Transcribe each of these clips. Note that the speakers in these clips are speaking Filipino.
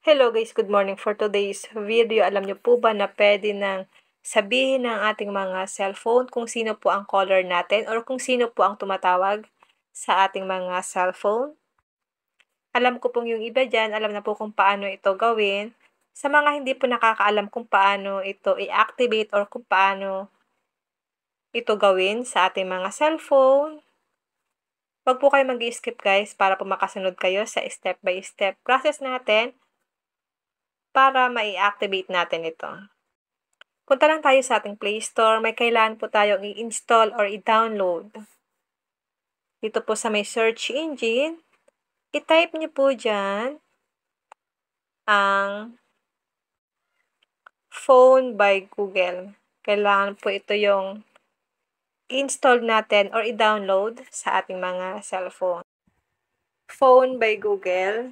Hello guys, good morning. For today's video, alam niyo po ba na pwede nang sabihin ng ating mga cellphone kung sino po ang caller natin or kung sino po ang tumatawag sa ating mga cellphone? Alam ko pong yung iba dyan, alam na po kung paano ito gawin. Sa mga hindi po nakakaalam kung paano ito i-activate or kung paano ito gawin sa ating mga cellphone, wag po kayo mag-skip guys para po makasunod kayo sa step by step process natin para mai-activate natin ito. Punta lang tayo sa ating Play Store, may kailangan po tayong i-install or i-download. Dito po sa may search engine, i-type niyo po dyan ang Phone by Google. Kailangan po ito yung i-install natin or i-download sa ating mga cellphone. Phone by Google.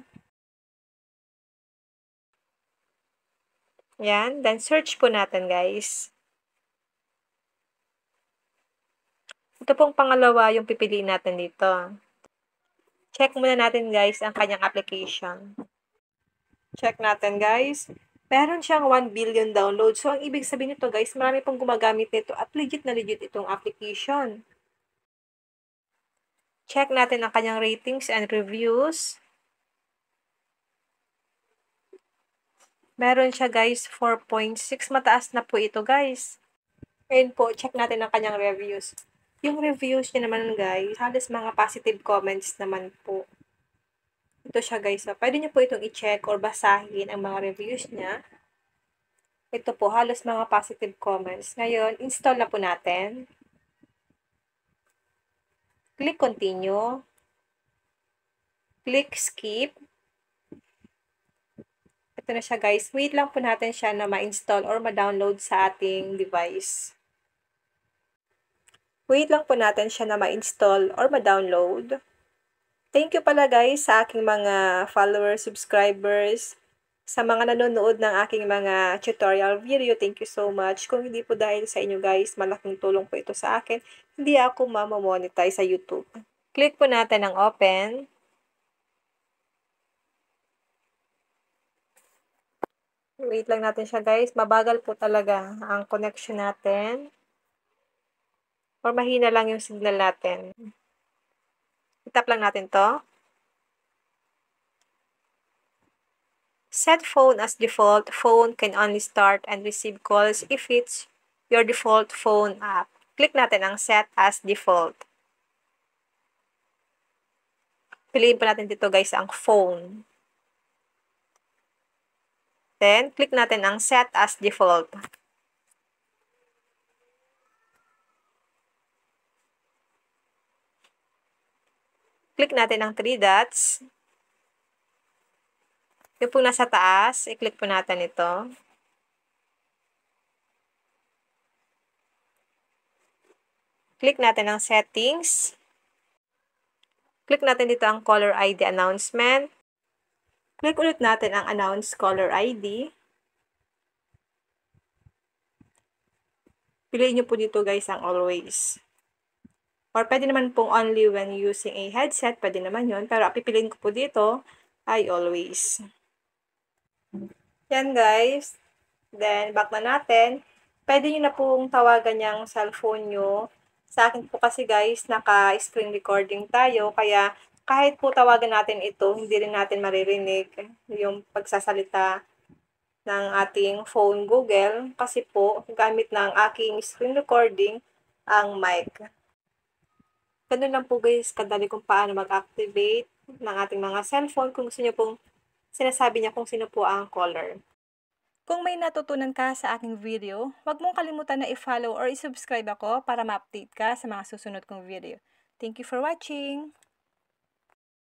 Yan, then search po natin guys. Ito pong pangalawa yung pipiliin natin dito. Check muna natin guys ang kanyang application. Check natin guys. Meron siyang 1 billion download. So, ang ibig sabihin nito guys, marami pong gumagamit nito at legit na legit itong application. Check natin ang kanyang ratings and reviews. Meron siya guys, 4.6. Mataas na po ito guys. Ngayon po, check natin ang kanyang reviews. Yung reviews niya naman guys, halos mga positive comments naman po. Ito siya guys. So, pwede niyo po itong i-check or basahin ang mga reviews niya. Ito po, halos mga positive comments. Ngayon, install na po natin. Click continue. Click skip. Ito na siya guys. Wait lang po natin siya na ma-install or ma-download sa ating device. Wait lang po natin siya na ma-install or ma-download. Thank you pala guys sa aking mga followers, subscribers, sa mga nanonood ng aking mga tutorial video. Thank you so much. Kung hindi po dahil sa inyo guys, malaking tulong po ito sa akin. Hindi ako mamamonetize sa YouTube. Click po natin ang open. Wait lang natin siya guys. Mabagal po talaga ang connection natin. Or mahina lang yung signal natin. I-tap lang natin to. Set phone as default. Phone can only start and receive calls if it's your default phone app. Click natin ang set as default. Piliin pa natin dito guys ang phone. Then, click natin ang set as default. Click natin ang 3 dots. Yung po nasa taas, i-click po natin ito. Click natin ang settings. Click natin dito ang caller ID announcement. Click ulit natin ang announce caller ID. Piliin nyo po dito guys ang always. Or pwede naman pong only when using a headset, pwede naman yun. Pero pipiliin ko po dito ay always. Yan guys. Then, back na natin. Pwede nyo na pong tawagan yung cellphone nyo. Sa akin po kasi guys, naka-screen recording tayo. Kaya kahit po tawagan natin ito, hindi rin natin maririnig yung pagsasalita ng ating phone Google. Kasi po, gamit ng aking screen recording ang mic. Ganun lang po guys, kadali kung paano mag-activate ng ating mga cellphone kung gusto nyo pong sinasabi niya kung sino po ang caller. Kung may natutunan ka sa aking video, huwag mong kalimutan na i-follow or i-subscribe ako para ma-update ka sa mga susunod kong video. Thank you for watching!